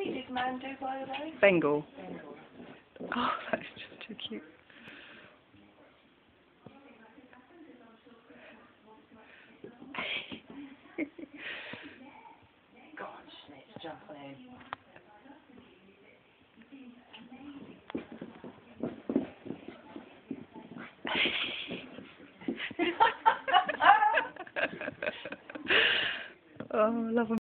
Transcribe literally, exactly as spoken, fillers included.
did man do, by the way? Bengal. Bengal. Oh, that's just too cute. Go on, Schnitzel, jump on in. Oh, I love 'em.